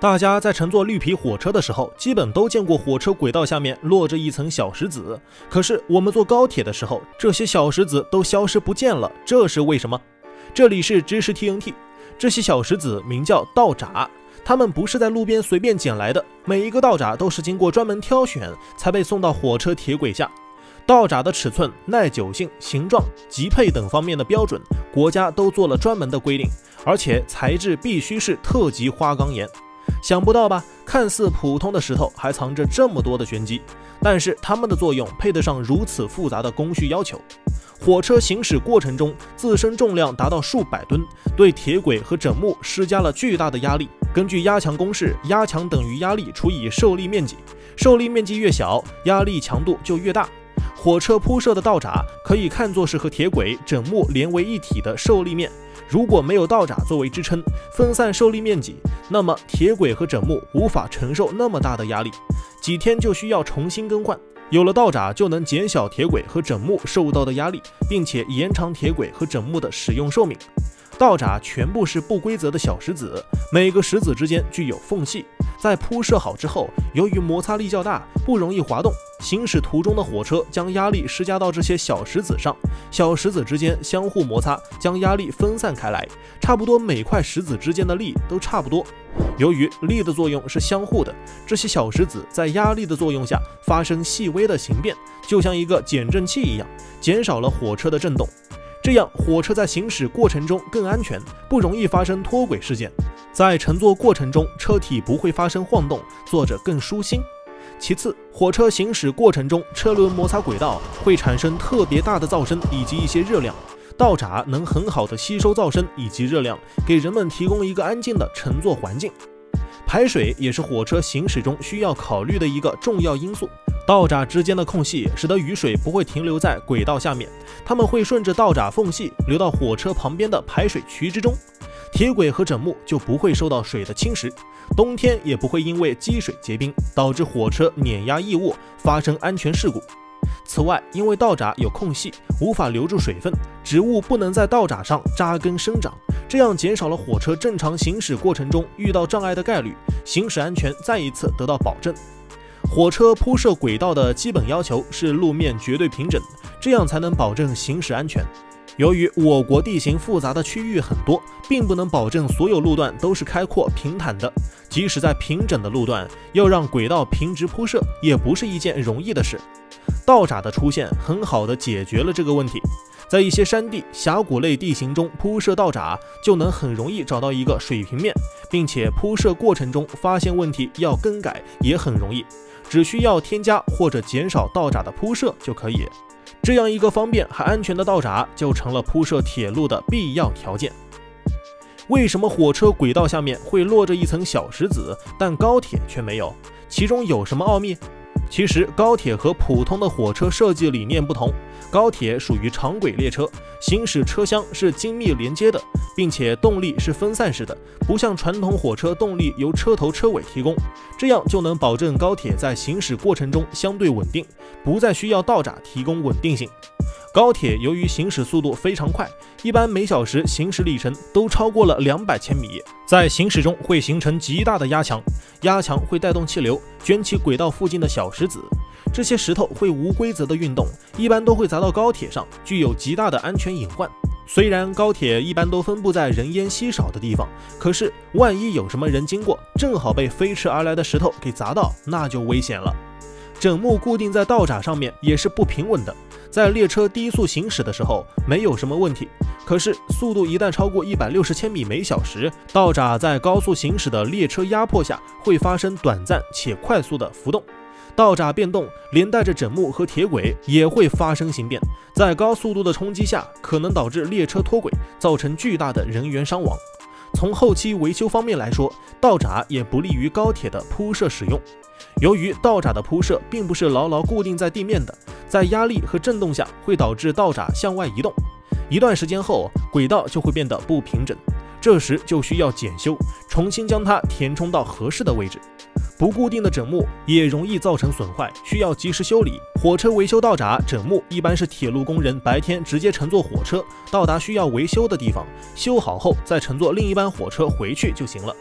大家在乘坐绿皮火车的时候，基本都见过火车轨道下面落着一层小石子。可是我们坐高铁的时候，这些小石子都消失不见了，这是为什么？这里是知识 TNT。这些小石子名叫道闸，它们不是在路边随便捡来的，每一个道闸都是经过专门挑选才被送到火车铁轨下。道闸的尺寸、耐久性、形状、级配等方面的标准，国家都做了专门的规定，而且材质必须是特级花岗岩。想不到吧？看似普通的石头还藏着这么多的玄机，但是它们的作用配得上如此复杂的工序要求。火车行驶过程中，自身重量达到数百吨，对铁轨和枕木施加了巨大的压力。根据压强公式，压强等于压力除以受力面积，受力面积越小，压力强度就越大。火车铺设的道闸可以看作是和铁轨、枕木连为一体的受力面。如果没有道闸作为支撑，分散受力面积，那么铁轨和枕木无法承受那么大的压力，几天就需要重新更换。有了道闸，就能减小铁轨和枕木受到的压力，并且延长铁轨和枕木的使用寿命。道闸全部是不规则的小石子，每个石子之间具有缝隙。在铺设好之后，由于摩擦力较大，不容易滑动。行驶途中的火车将压力施加到这些小石子上，小石子之间相互摩擦，将压力分散开来，差不多每块石子之间的力都差不多。由于力的作用是相互的，这些小石子在压力的作用下发生细微的形变，就像一个减震器一样，减少了火车的震动。这样火车在行驶过程中更安全，不容易发生脱轨事件。在乘坐过程中，车体不会发生晃动，坐着更舒心。其次，火车行驶过程中，车轮摩擦轨道会产生特别大的噪声以及一些热量，道闸能很好的吸收噪声以及热量，给人们提供一个安静的乘坐环境。排水也是火车行驶中需要考虑的一个重要因素。道闸之间的空隙使得雨水不会停留在轨道下面，它们会顺着道闸缝隙流到火车旁边的排水渠之中，铁轨和枕木就不会受到水的侵蚀，冬天也不会因为积水结冰导致火车碾压异物发生安全事故。此外，因为道闸有空隙，无法留住水分，植物不能在道闸上扎根生长，这样减少了火车正常行驶过程中遇到障碍的概率，行驶安全再一次得到保证。火车铺设轨道的基本要求是路面绝对平整，这样才能保证行驶安全。由于我国地形复杂的区域很多，并不能保证所有路段都是开阔平坦的，即使在平整的路段，要让轨道平直铺设也不是一件容易的事。道闸的出现很好地解决了这个问题，在一些山地、峡谷类地形中铺设道闸，就能很容易找到一个水平面，并且铺设过程中发现问题要更改也很容易，只需要添加或者减少道闸的铺设就可以。这样一个方便还安全的道闸就成了铺设铁路的必要条件。为什么火车轨道下面会落着一层小石子，但高铁却没有？其中有什么奥秘？其实高铁和普通的火车设计理念不同，高铁属于长轨列车，行驶车厢是精密连接的，并且动力是分散式的，不像传统火车动力由车头车尾提供，这样就能保证高铁在行驶过程中相对稳定，不再需要道闸提供稳定性。高铁由于行驶速度非常快，一般每小时行驶里程都超过了200千米，在行驶中会形成极大的压强，压强会带动气流卷起轨道附近的小石子，这些石头会无规则的运动，一般都会砸到高铁上，具有极大的安全隐患。虽然高铁一般都分布在人烟稀少的地方，可是万一有什么人经过，正好被飞驰而来的石头给砸到，那就危险了。枕木固定在道闸上面也是不平稳的，在列车低速行驶的时候没有什么问题，可是速度一旦超过160千米每小时，道闸在高速行驶的列车压迫下会发生短暂且快速的浮动，道闸变动连带着枕木和铁轨也会发生形变，在高速度的冲击下可能导致列车脱轨，造成巨大的人员伤亡。从后期维修方面来说，道闸也不利于高铁的铺设使用。由于道闸的铺设并不是牢牢固定在地面的，在压力和震动下会导致道闸向外移动，一段时间后轨道就会变得不平整，这时就需要检修，重新将它填充到合适的位置。不固定的枕木也容易造成损坏，需要及时修理。火车维修道闸、枕木一般是铁路工人白天直接乘坐火车到达需要维修的地方，修好后再乘坐另一班火车回去就行了。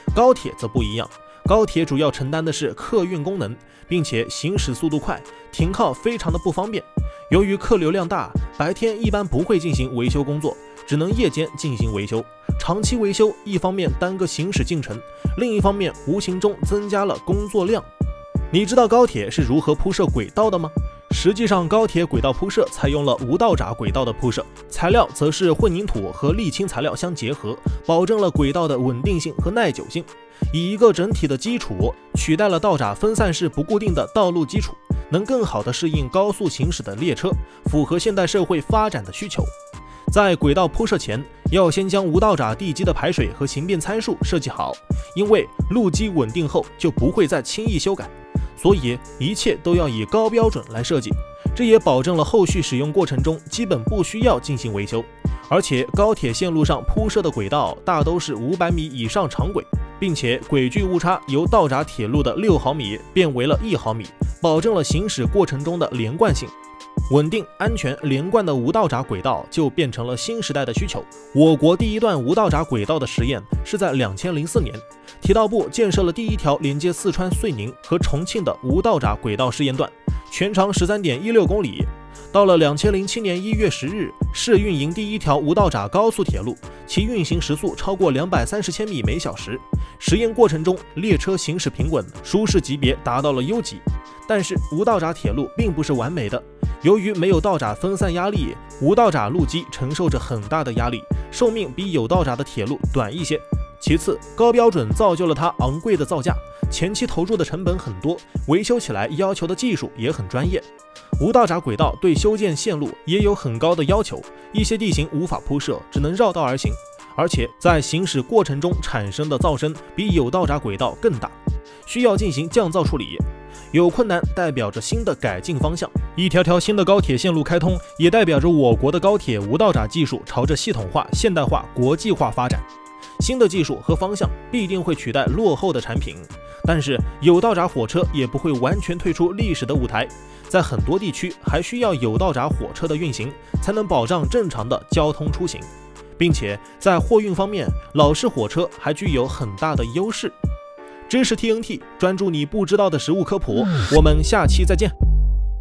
高铁则不一样，高铁主要承担的是客运功能，并且行驶速度快，停靠非常的不方便。由于客流量大，白天一般不会进行维修工作，只能夜间进行维修。长期维修一方面耽搁行驶进程，另一方面无形中增加了工作量。你知道高铁是如何铺设轨道的吗？实际上，高铁轨道铺设采用了无道闸轨道的铺设，材料则是混凝土和沥青材料相结合，保证了轨道的稳定性和耐久性，以一个整体的基础取代了道闸分散式不固定的道路基础，能更好地适应高速行驶的列车，符合现代社会发展的需求。在轨道铺设前，要先将无道闸地基的排水和形变参数设计好，因为路基稳定后就不会再轻易修改，所以一切都要以高标准来设计，这也保证了后续使用过程中基本不需要进行维修。而且高铁线路上铺设的轨道大都是500米以上长轨，并且轨距误差由道闸铁路的6毫米变为了1毫米，保证了行驶过程中的连贯性。稳定、安全、连贯的无道闸轨道就变成了新时代的需求。我国第一段无道闸轨道的实验是在2004年，铁道部建设了第一条连接四川遂宁和重庆的无道闸轨道试验段，全长13.16公里。到了2007年1月10日，试运营第一条无道闸高速铁路，其运行时速超过230千米每小时。实验过程中，列车行驶平稳，舒适级别达到了优级。但是无道闸铁路并不是完美的，由于没有道闸分散压力，无道闸路基承受着很大的压力，寿命比有道闸的铁路短一些。其次，高标准造就了它昂贵的造价，前期投入的成本很多，维修起来要求的技术也很专业。无道闸轨道对修建线路也有很高的要求，一些地形无法铺设，只能绕道而行，而且在行驶过程中产生的噪声比有道闸轨道更大，需要进行降噪处理。有困难代表着新的改进方向，一条条新的高铁线路开通，也代表着我国的高铁无道闸技术朝着系统化、现代化、国际化发展。新的技术和方向必定会取代落后的产品，但是有道闸火车也不会完全退出历史的舞台，在很多地区还需要有道闸火车的运行，才能保障正常的交通出行，并且在货运方面，老式火车还具有很大的优势。知识 TNT， 专注你不知道的食物科普，我们下期再见。